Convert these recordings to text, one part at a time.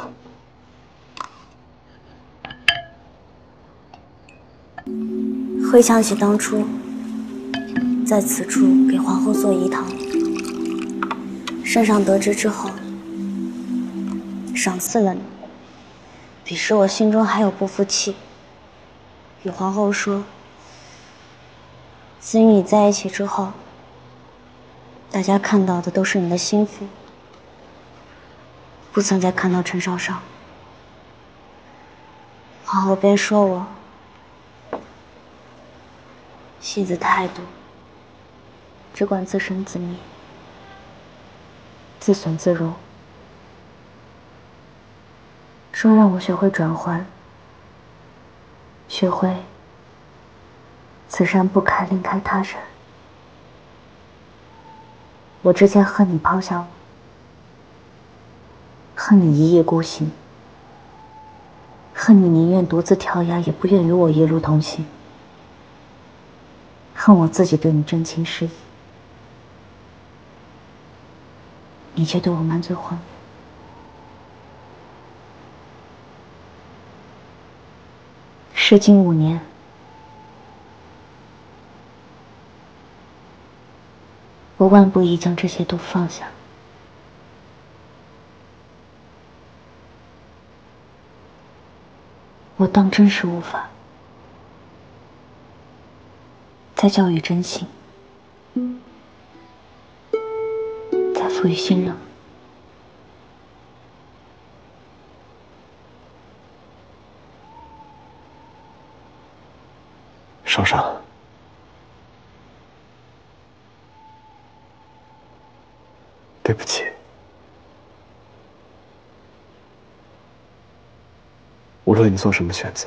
回想起当初在此处给皇后做饴汤，圣上得知之后，赏赐了你。彼时我心中还有不服气，与皇后说，自与你在一起之后，大家看到的都是你的心腹，不曾再看到陈少少。皇后便说我戏子太多，只管自生自灭，自损自荣，说让我学会转换，学会此山不开，另开他山。我之前恨你抛下我，恨你一意孤行，恨你宁愿独自跳崖，也不愿与我一路同行，恨我自己对你真情实意，你却对我满嘴谎言。时经5年，我万不宜将这些都放下。我当真是无法再教育真心，再赋予信任。 少少，对不起。无论你做什么选择，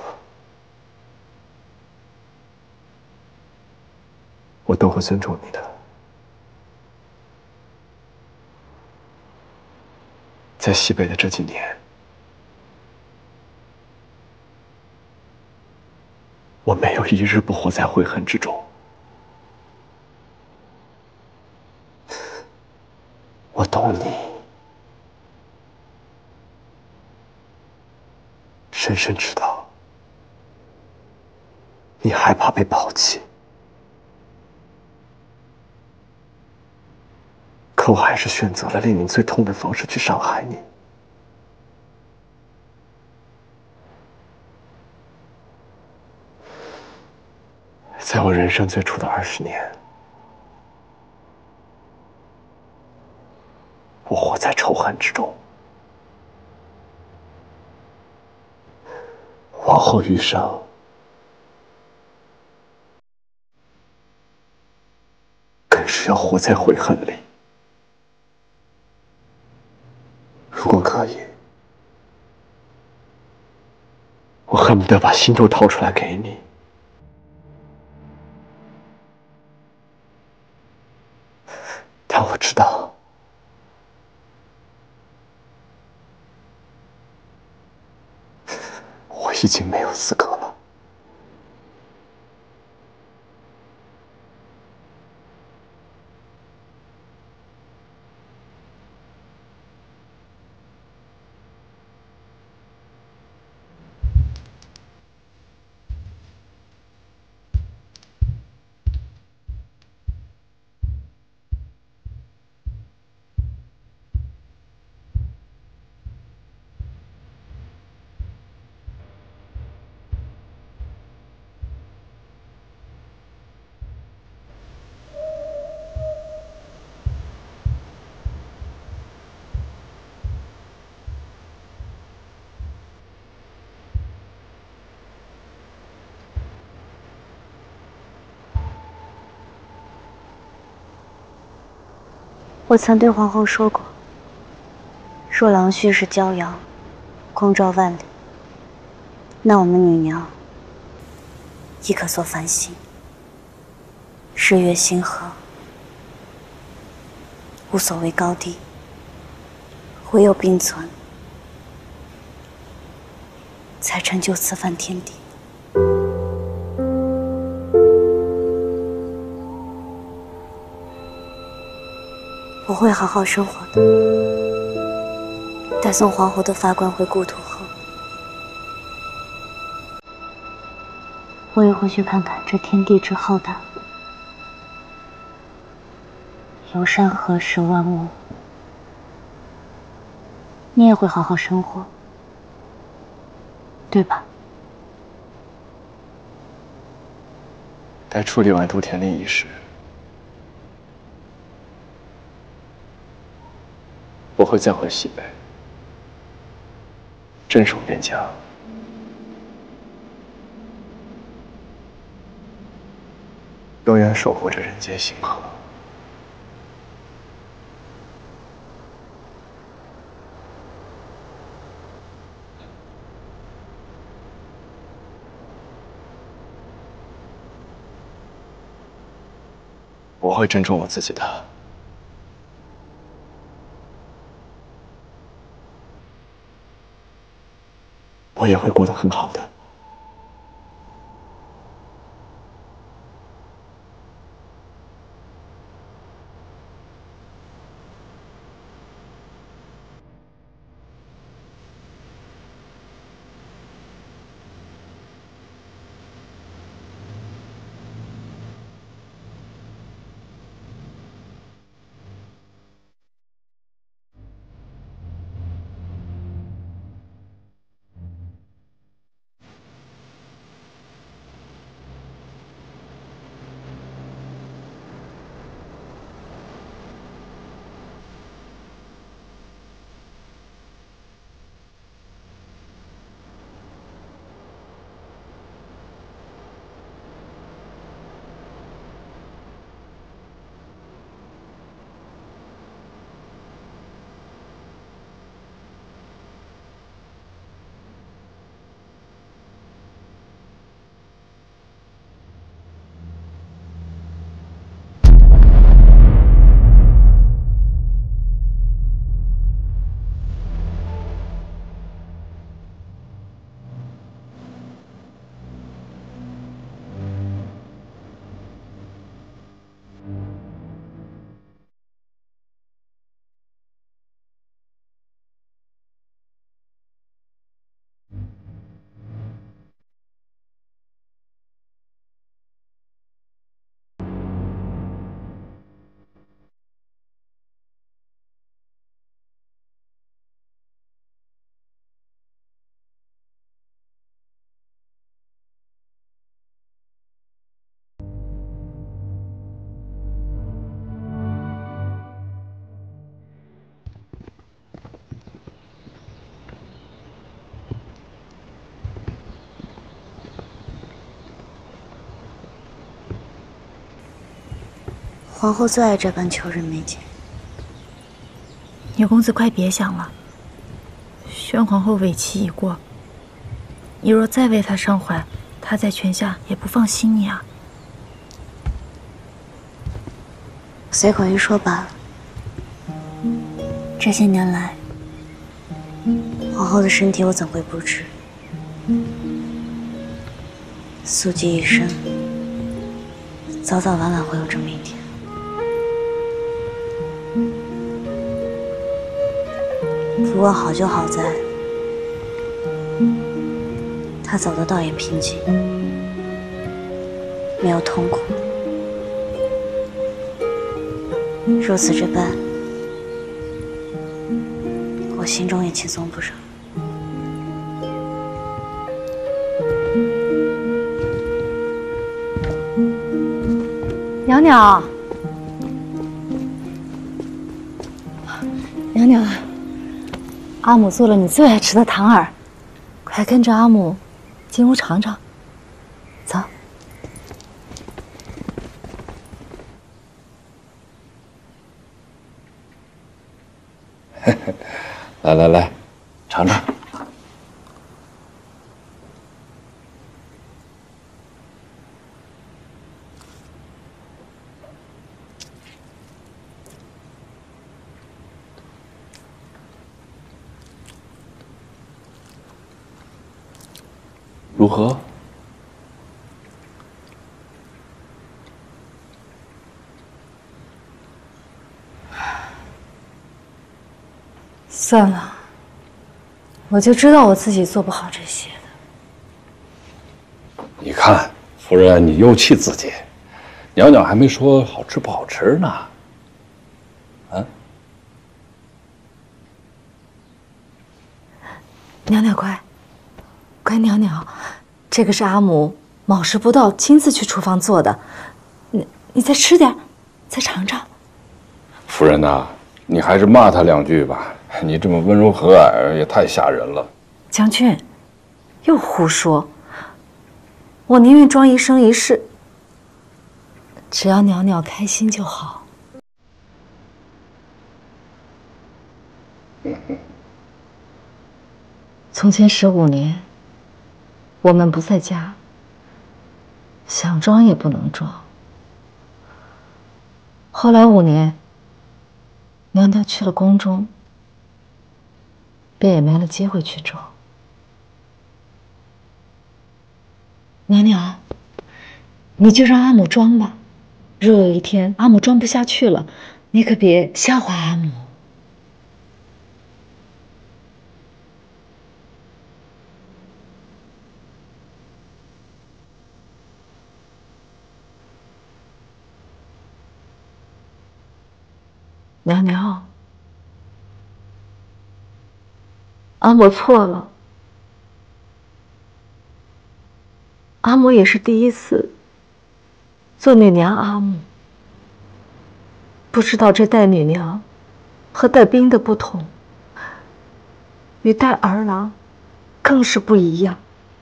我都会尊重你的。在西北的这几年，我没有一日不活在悔恨之中。我懂你，深深知道你害怕被抛弃，可我还是选择了令你最痛的方式去伤害你。在我人生最初的20年，我活在仇恨之中。往后余生，更是要活在悔恨里。如果可以，我恨不得把心都掏出来给你。但我知道，我已经没有资格了。 我曾对皇后说过，若郎婿是骄阳，光照万里，那我们女娘亦可做繁星，日月星河，无所谓高低，唯有并存，才成就此番天地。我会好好生活的， 待送皇后的发冠回故土后，我也会去看看这天地之浩大，有山河识万物。你也会好好生活，对吧？ 待处理完都田令一事，我会再回西北，镇守边疆。永远守护着人间星河。我会珍重我自己的。我也会过得很好的。 皇后最爱这般求人媚见。 牛公子，快别想了。宣皇后尾期已过，你若再为她伤怀，她在泉下也不放心你啊。 随口一说罢了。这些年来，皇后的身体我怎会不知？宿疾已深，早早晚晚会有这么一天。不过好就好在，她走的倒也平静，没有痛苦。如此这般，我心中也轻松不少。 袅袅，袅袅，阿母做了你最爱吃的糖饵，快跟着阿母进屋尝尝。走。 来来来，尝尝。如何？ 算了， 我就知道我自己做不好这些的。 你看，夫人，你又气自己，娘娘还没说好吃不好吃呢。啊？ 娘娘乖，乖娘娘，这个是阿母卯时不到亲自去厨房做的，你再吃点，再尝尝。 夫人呐，你还是骂他2句吧，你这么温柔和蔼也太吓人了。 将军，又胡说！我宁愿装一生一世，只要娘娘开心就好。从前15年，我们不在家，想装也不能装。后来5年，娘娘去了宫中，便也没了机会去装。娘娘，你就让阿母装吧。若有一天阿母装不下去了，你可别笑话阿母。娘娘，阿母错了。阿母也是第一次做女娘阿母，不知道这带女娘和带兵的不同，与带儿郎更是不一样。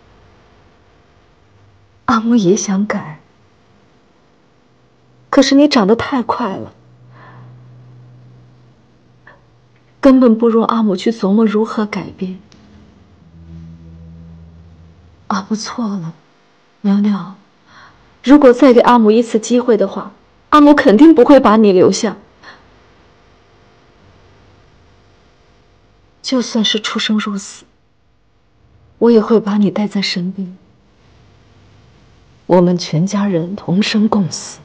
阿母也想改，可是你长得太快了，根本不容阿母去琢磨如何改变。阿母错了，娘娘，如果再给阿母一次机会的话，阿母肯定不会把你留下。就算是出生入死，我也会把你带在身边。我们全家人同生共死。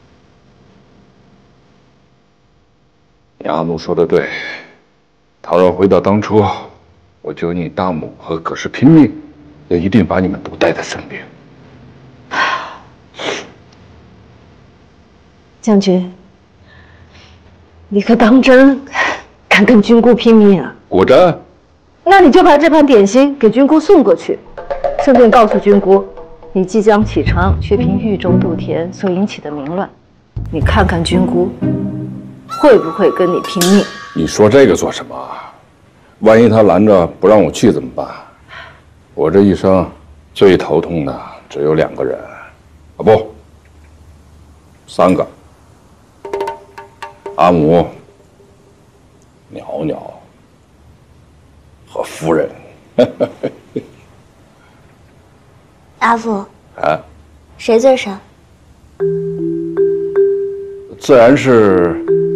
你阿母说的对，倘若回到当初，我救你大母和葛氏拼命，也一定把你们都带在身边。 将军，你可当真敢跟军姑拼命啊？ 果真？ 那你就把这盘点心给军姑送过去，顺便告诉军姑，你即将启程去平豫州杜田所引起的民乱，你看看军姑会不会跟你拼命？ 你说这个做什么？万一他拦着不让我去怎么办？我这一生最头痛的只有2个人，啊不，3个。阿母、袅袅和夫人。 阿父， 啊， 谁最傻？ 自然是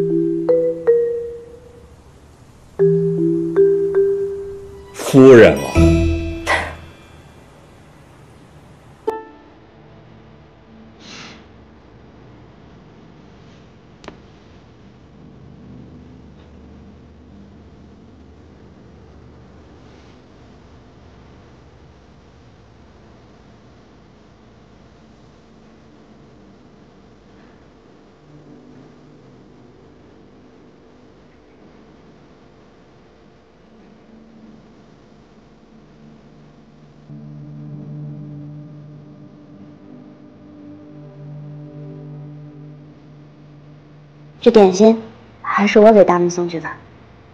夫人了。 这点心还是我给大人送去吧。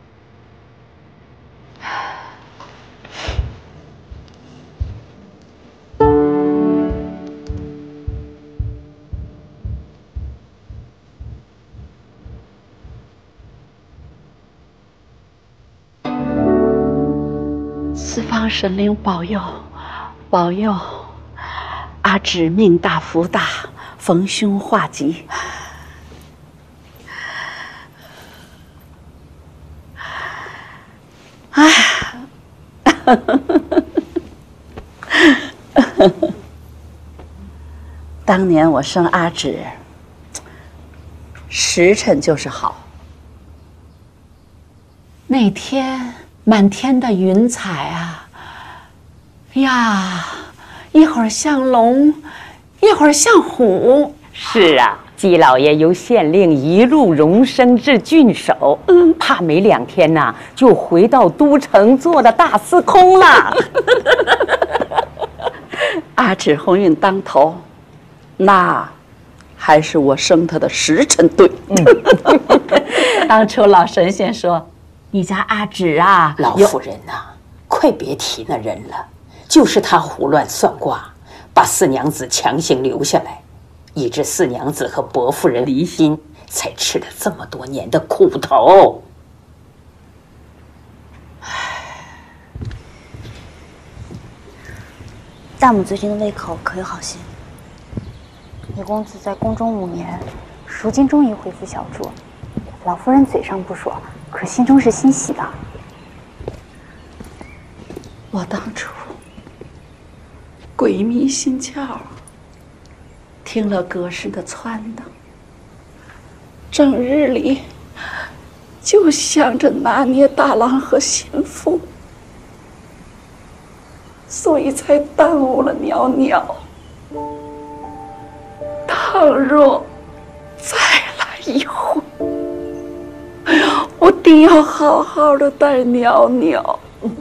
四方神灵保佑，保佑阿芷命大福大，逢凶化吉。当年我生阿芷，时辰就是好。那天满天的云彩啊，呀，一会儿像龙，一会儿像虎。 是啊，季老爷由县令一路荣升至郡守，怕没2天呐，就回到都城做了大司空了。 阿芷鸿运当头，那还是我生他的时辰对。当初老神仙说，你家阿芷啊， 老夫人呐，快别提那人了，就是他胡乱算卦，把四娘子强行留下来，以致四娘子和伯夫人离心，才吃了这么多年的苦头。 大母最近的胃口可有好些？李公子在宫中5年，如今终于恢复小酌。老夫人嘴上不说，可心中是欣喜的。 我当初鬼迷心窍，听了葛氏的撺掇，整日里就想着拿捏大郎和心腹，所以才耽误了袅袅。倘若再来一回，我定要好好的待袅袅，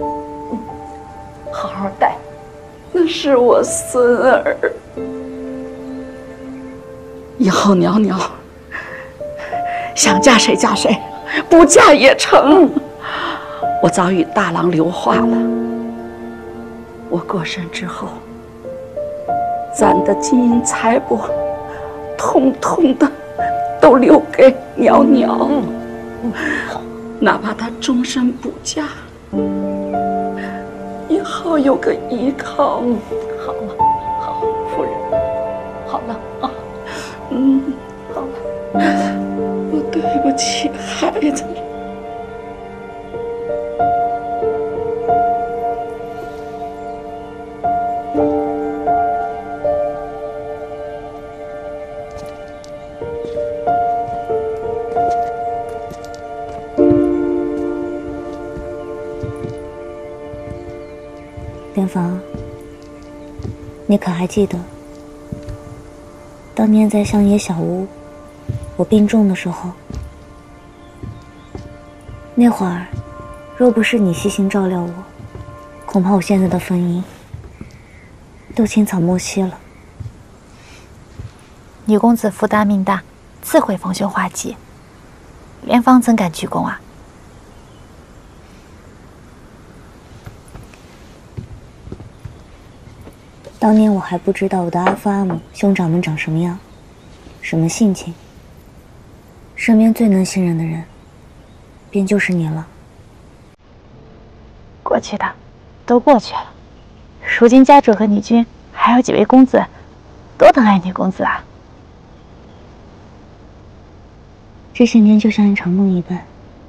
好好待，那是我孙儿。以后袅袅想嫁谁嫁谁，不嫁也成。我早与大郎留话了，我过身之后，咱的金银财帛，统统的都留给袅袅。哪怕她终身不嫁，也好有个依靠。好了，好，夫人，好了啊，好了，我对不起孩子。 莲房，你可还记得，当年在乡野小屋，我病重的时候，那会儿，若不是你悉心照料我，恐怕我现在的婚姻都青草没息了。 女公子福大命大，自会逢凶化吉，莲芳怎敢鞠躬啊？ 当年我还不知道我的阿父阿母兄长们长什么样，什么性情。身边最能信任的人，便就是你了。 过去的都过去了，如今家主和女君还有几位公子，多疼爱女公子啊！ 这些年就像一场梦一般。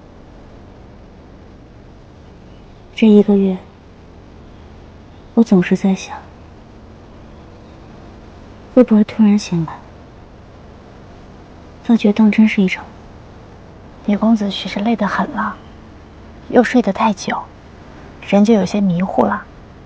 这1个月，我总是在想，会不会突然醒来，发觉当真是一场梦。 女公子许是累得很了，又睡得太久，人就有些迷糊了。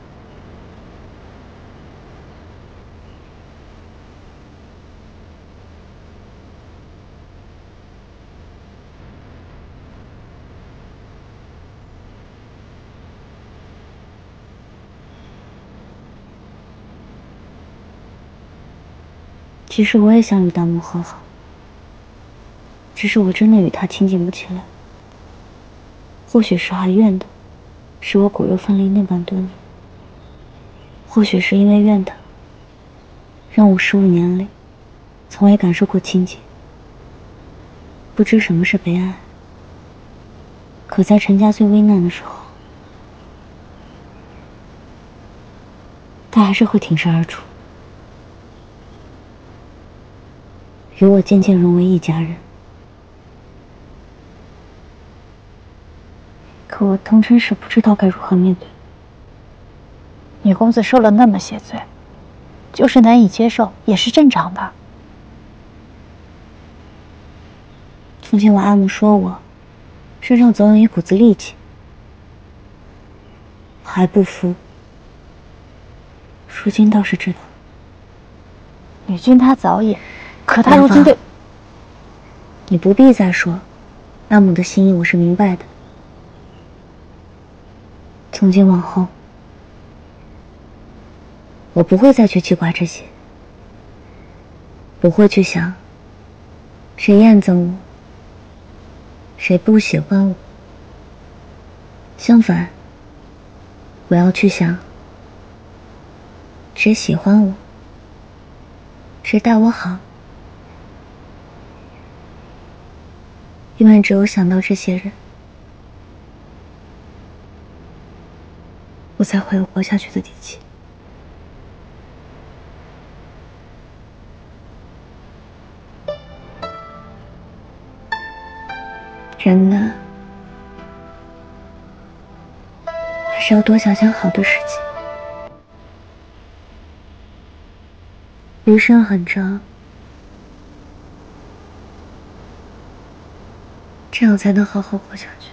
其实我也想与大母和好，只是我真的与他亲近不起来。或许是还怨的，使我骨肉分离那般多年；或许是因为怨他，让我15年里从未感受过亲近，不知什么是悲哀。可在陈家最危难的时候，他还是会挺身而出，与我渐渐融为一家人。可我当真是不知道该如何面对。 女公子受了那么些罪，就是难以接受，也是正常的。 从前我阿母说我身上总有一股子戾气， 还不服。淑君倒是知道， 女君她早已，可她如今对…… 你不必再说，阿母的心意我是明白的。从今往后，我不会再去记挂这些，不会去想谁厌憎我，谁不喜欢我。相反，我要去想谁喜欢我，谁待我好。因为只有想到这些人，我才会有活下去的底气。人呢，还是要多想想好的事情。余生很长，这样才能好好活下去。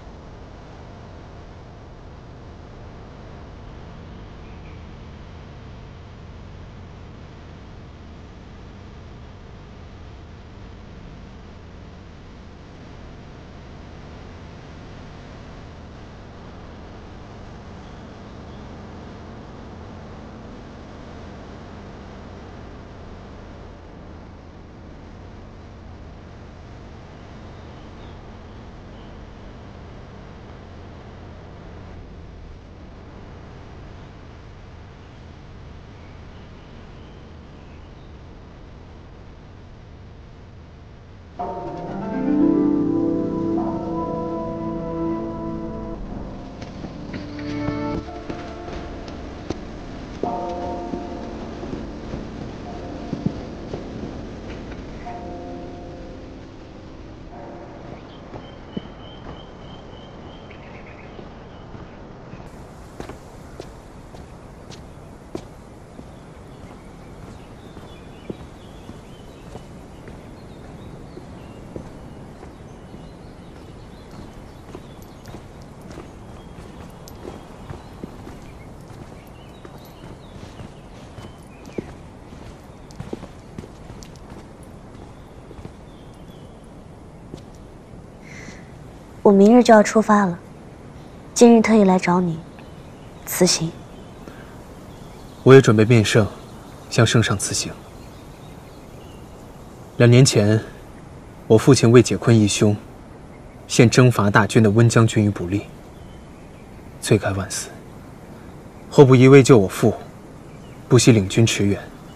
我明日就要出发了，今日特意来找你，辞行。 我也准备面圣，向圣上辞行。2年前，我父亲为解困义兄，陷征伐大军的温将军于不利，罪该万死。后不疑为救我父，不惜领军驰援，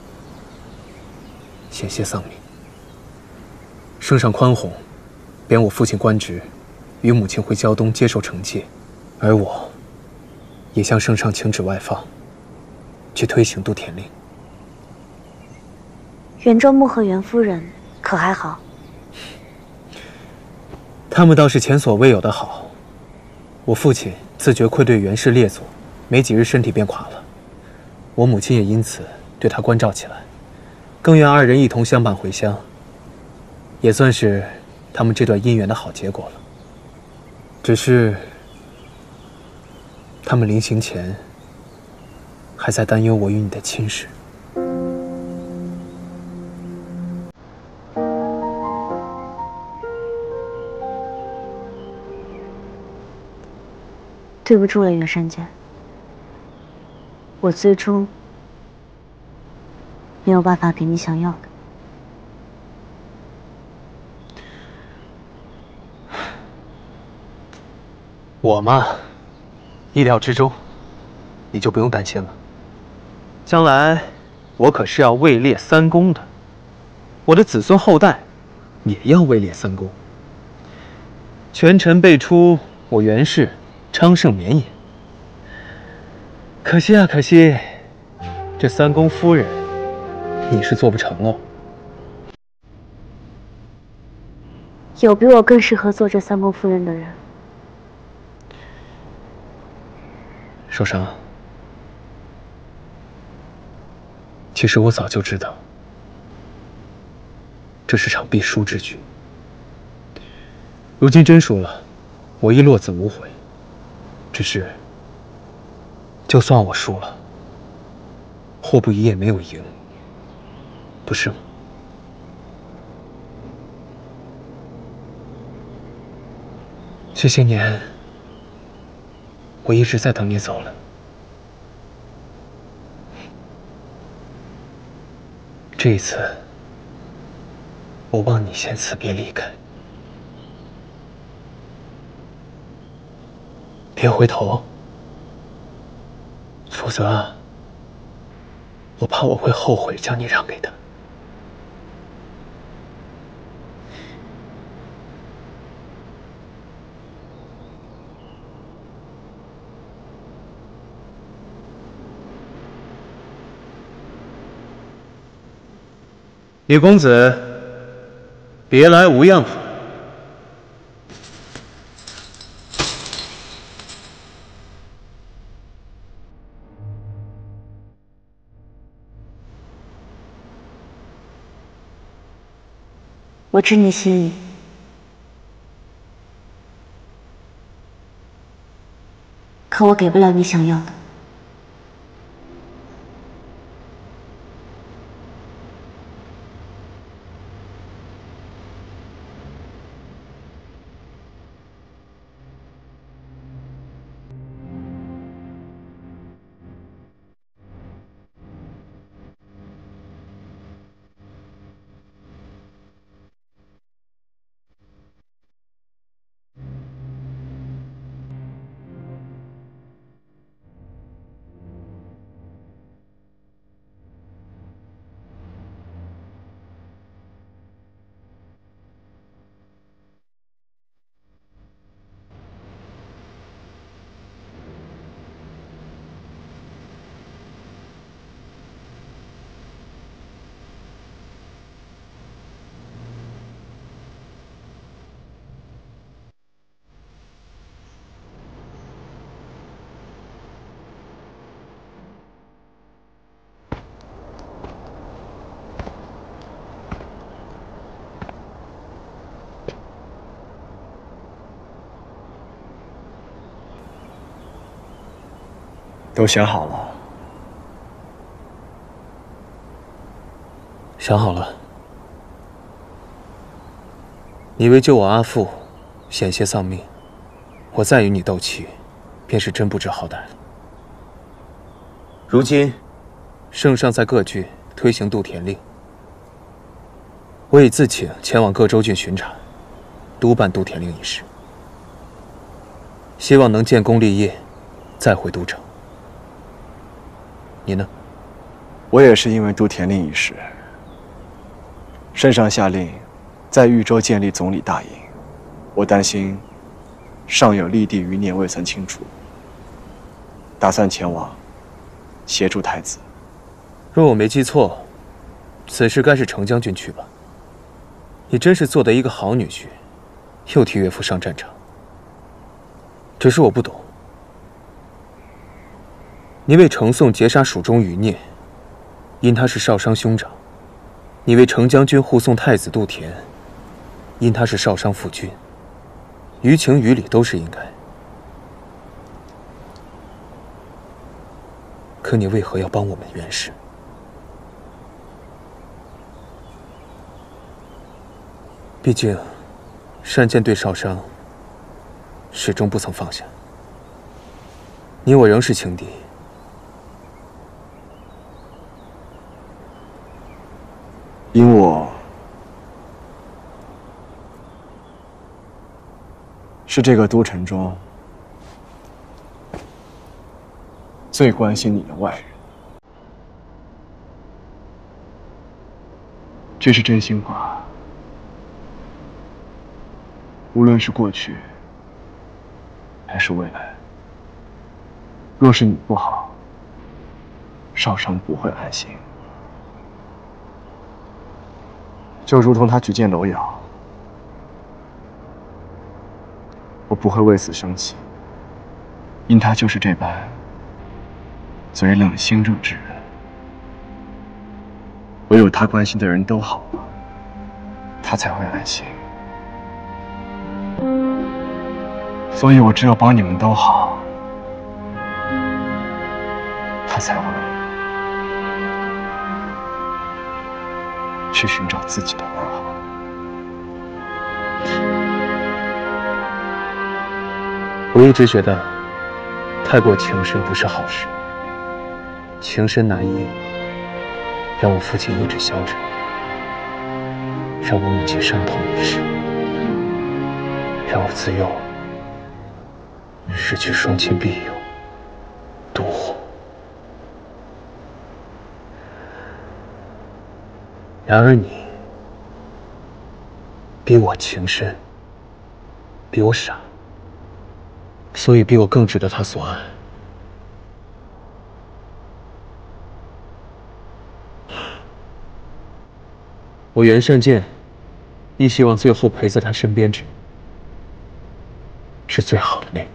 险些丧命。圣上宽宏，贬我父亲官职，与母亲回胶东接受惩戒，而我也向圣上请旨外放，去推行都田令。 袁州牧和袁夫人可还好？ 他们倒是前所未有的好。我父亲自觉愧对袁氏列祖，没几日身体便垮了，我母亲也因此对他关照起来，更愿2人一同相伴回乡，也算是他们这段姻缘的好结果了。只是他们临行前还在担忧我与你的亲事。 对不住了，袁山家，我最终没有办法给你想要的。 我嘛，意料之中，你就不用担心了。将来我可是要位列3公的，我的子孙后代也要位列3公。权臣辈出，我袁氏昌盛绵延。可惜啊，可惜，这3公夫人，你是做不成哦。 有比我更适合做这3公夫人的人。 受伤。其实我早就知道，这是场必输之局。如今真输了，我亦落子无悔。只是就算我输了，霍不疑也没有赢，不是吗？这些年，我一直在等你走了。这一次，我望你先辞别离开，别回头，否则，我怕我会后悔将你让给他。叶公子，别来无恙。 我知你心意，可我给不了你想要的。 都想好了。想好了。你为救我阿父，险些丧命，我再与你斗气，便是真不知好歹了。如今，圣上在各郡推行渡田令，我已自请前往各州郡巡查，督办渡田令一事，希望能建功立业，再回都城。你呢？ 我也是因为渡田令一事，圣上下令在豫州建立总理大营，我担心尚有立地余孽未曾清除，打算前往协助太子。 若我没记错，此事该是程将军去吧？你真是做得一个好女婿，又替岳父上战场。只是我不懂，你为程宋截杀蜀中余孽，因他是少商兄长；你为程将军护送太子渡田，因他是少商父君。于情于理都是应该。可你为何要帮我们袁氏？毕竟，单剑对少商始终不曾放下。你我仍是情敌。 因我是这个都城中最关心你的外人，这是真心话。无论是过去还是未来，若是你不好，少商不会安心。就如同他举荐楼瑶，我不会为此生气，因他就是这般嘴冷心热之人。唯有他关心的人都好了，他才会安心。所以我只有帮你们都好， 他才会去寻找自己的安好。 我一直觉得，太过情深不是好事。情深难抑，让我父亲意志消沉，让我母亲伤痛一世，让我自幼失去双亲庇佑，独活。然而你比我情深，比我傻，所以比我更值得他所爱。我袁善剑，亦希望最后陪在他身边时，是最好的那个。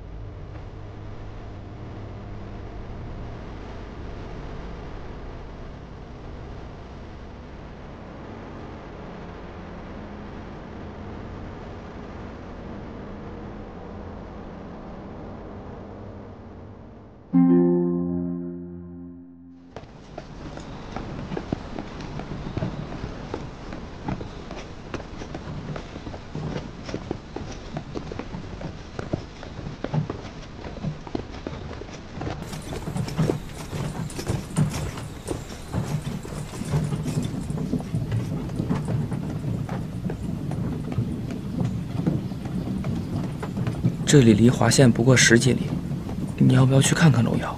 这里离华县不过10几里，你要不要去看看楼瑶？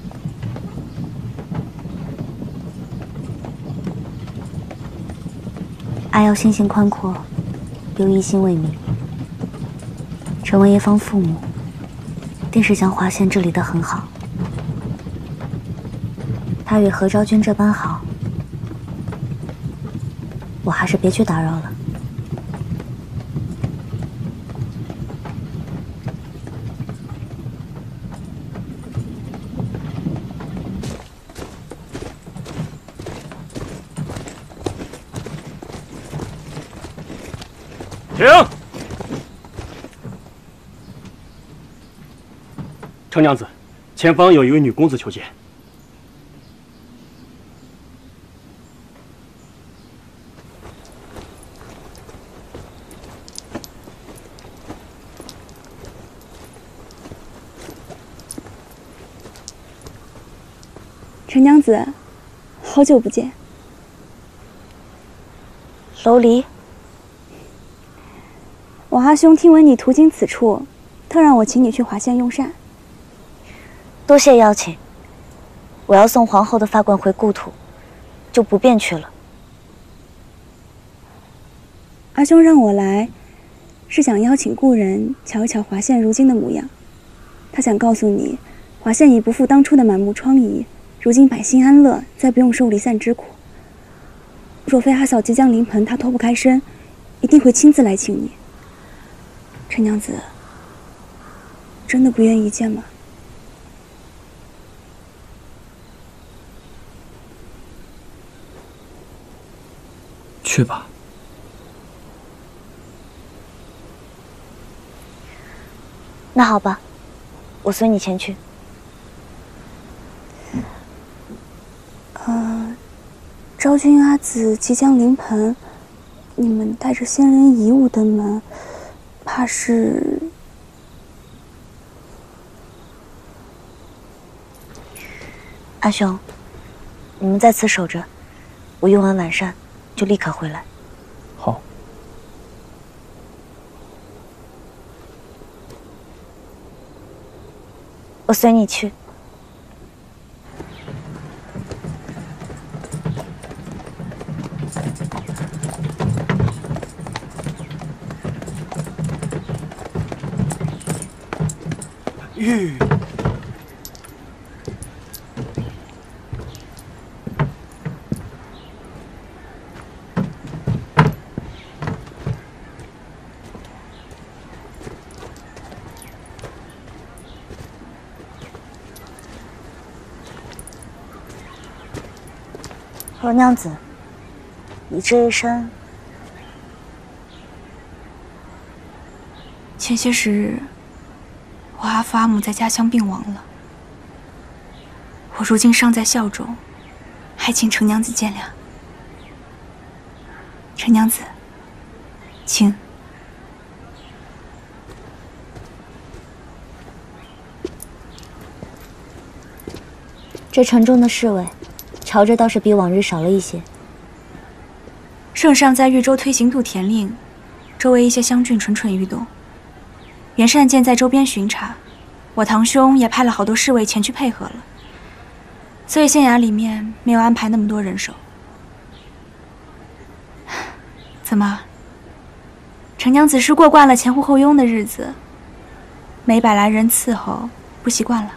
阿瑶心性宽阔，又一心为民，成为一方父母，定是将华县治理得很好。他与何昭君这般好，我还是别去打扰了。 停！程娘子，前方有一位女公子求见。 程娘子，好久不见。 楼离。 我阿兄听闻你途经此处，特让我请你去华县用膳。 多谢邀请。我要送皇后的发冠回故土，就不便去了。 阿兄让我来，是想邀请故人瞧一瞧华县如今的模样。他想告诉你，华县已不复当初的满目疮痍，如今百姓安乐，再不用受离散之苦。若非阿嫂即将临盆，他脱不开身，一定会亲自来请你。陈娘子，真的不愿意见吗？ 去吧。 那好吧，我随你前去。 昭君阿姊即将临盆，你们带着先人遗物登门，怕是…… 阿兄，你们在此守着，我用完晚膳就立刻回来。 好。 我随你去。 玉。 罗娘子，你这一身…… 前些时日，我阿父阿母在家乡病亡了。 我如今尚在孝中，还请程娘子见谅。程娘子，请。 这城中的侍卫，朝着倒是比往日少了一些。 圣上在豫州推行渡田令，周围一些乡郡蠢蠢欲动。袁善见在周边巡查，我堂兄也派了好多侍卫前去配合了，所以县衙里面没有安排那么多人手。怎么，程娘子是过惯了前呼后拥的日子，没百来人伺候，不习惯了？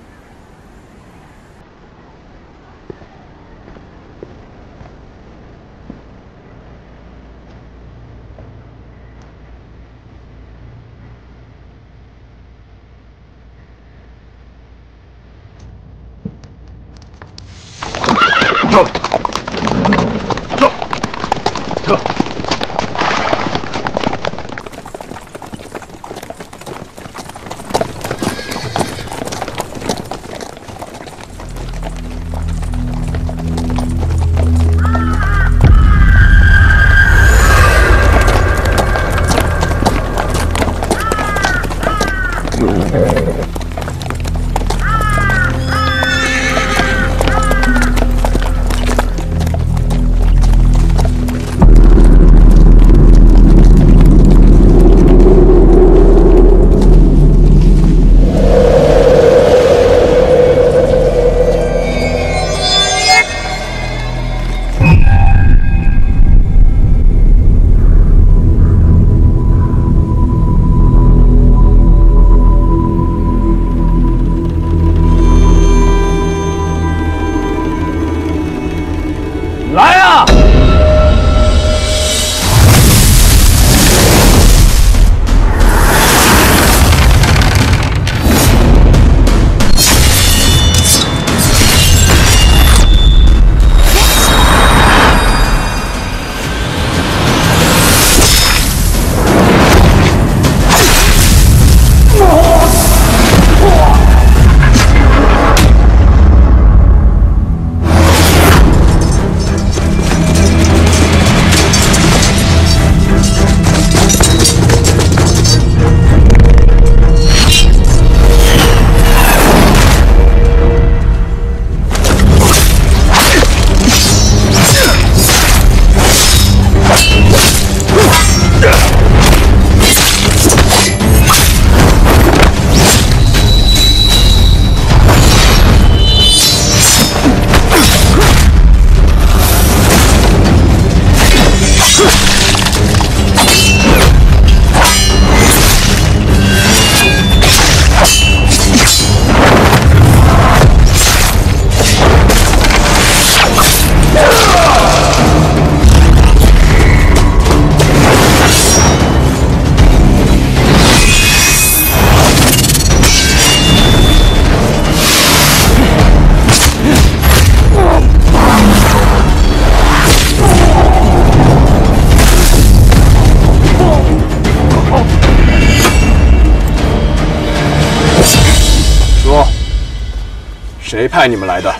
谁派你们来的？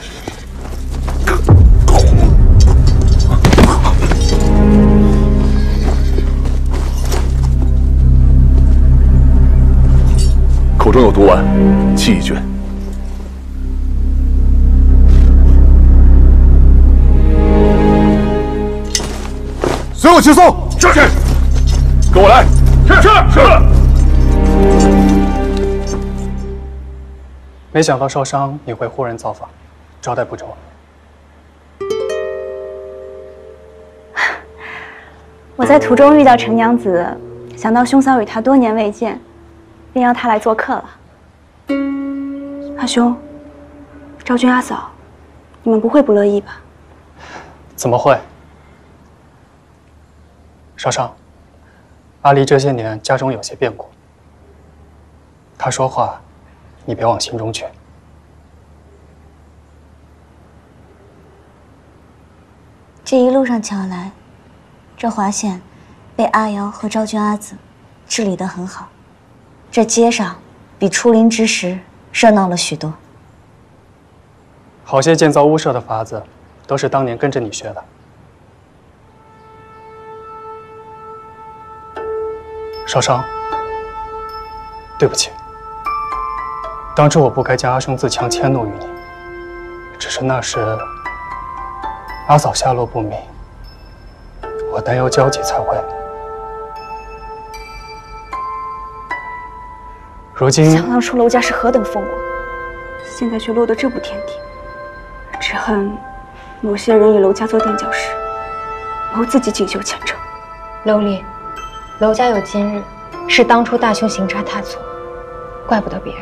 口中有毒丸，弃一卷。随我去送。是。跟我来。是。 没想到少商也会忽然造访，招待不周。 我在途中遇到程娘子，想到兄嫂与她多年未见，便邀她来做客了。阿兄，昭君、阿嫂，你们不会不乐意吧？ 怎么会？少商，阿离这些年家中有些变故，他说话，你别往心中去。 这一路上瞧来，这华县被阿瑶和昭君、阿紫治理得很好，这街上比初临之时热闹了许多。 好些建造屋舍的法子，都是当年跟着你学的。少商，对不起，当初我不该将阿兄自强迁怒于你，只是那时阿嫂下落不明，我担忧交集才会。如今想当初娄家是何等风光，现在却落得这步田地。只恨某些人以娄家做垫脚石，谋自己锦绣前程。 娄离，娄家有今日，是当初大兄行差踏错，怪不得别人。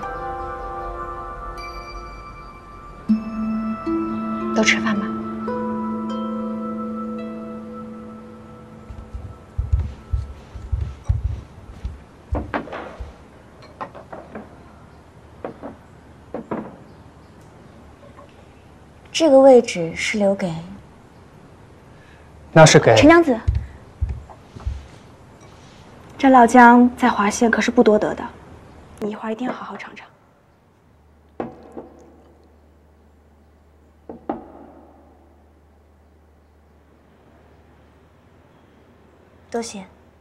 都吃饭吧。 这个位置是留给…… 那是给陈娘子。这老姜在华县可是不多得的，你一会儿一定要好好尝尝。 多谢。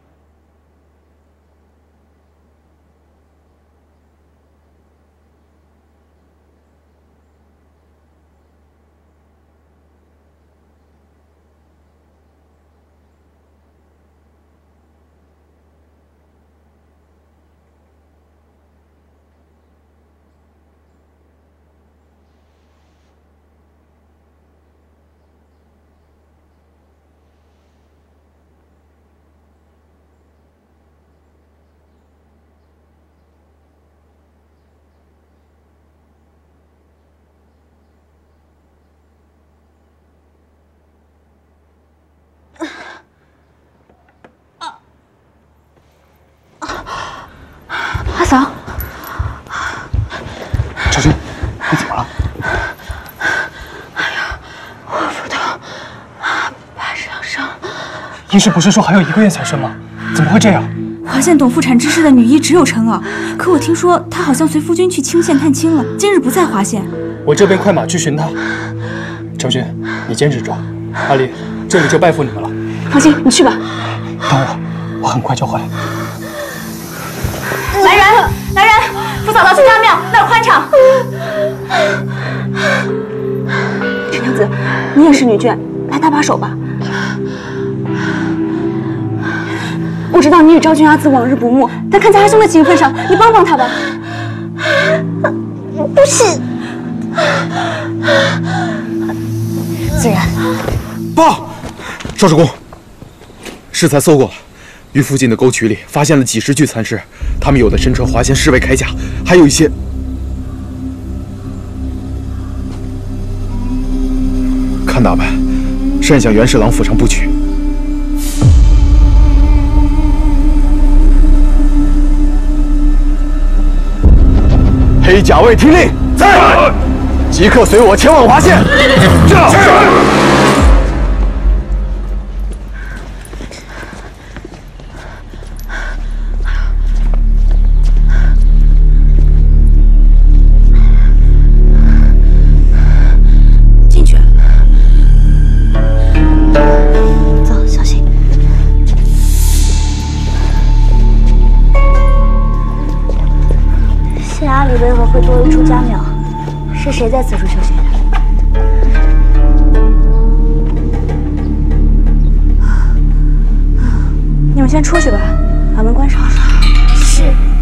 阿嫂， 小军，你怎么了？ 我腹痛，8上伤。 医师不是说还有1个月才生吗？怎么会这样？ 华县懂妇产之事的女医只有陈媪，可我听说她好像随夫君去清县探亲了，今日不在华县。 我这边快马去寻她。小军，你坚持住。阿丽，这里就拜服你们了。 放心，你去吧。 等我很快就回来。 来人！扶嫂嫂去家庙，那儿宽敞。陈娘子，你也是女眷，来搭把手吧。我知道你与昭君阿姊往日不睦，但看在阿兄的情分上，你帮帮他吧。 不是，自然。 报，少主公，适才搜过了。于附近的沟渠里发现了几十具残尸，他们有的身穿华县侍卫铠甲，还有一些……看打扮，擅向元侍郎府上布曲。 黑甲卫听令，在，即刻随我前往华县。 为何会多于出家庙？是谁在此处修行？ 你们先出去吧，把门关上。 是。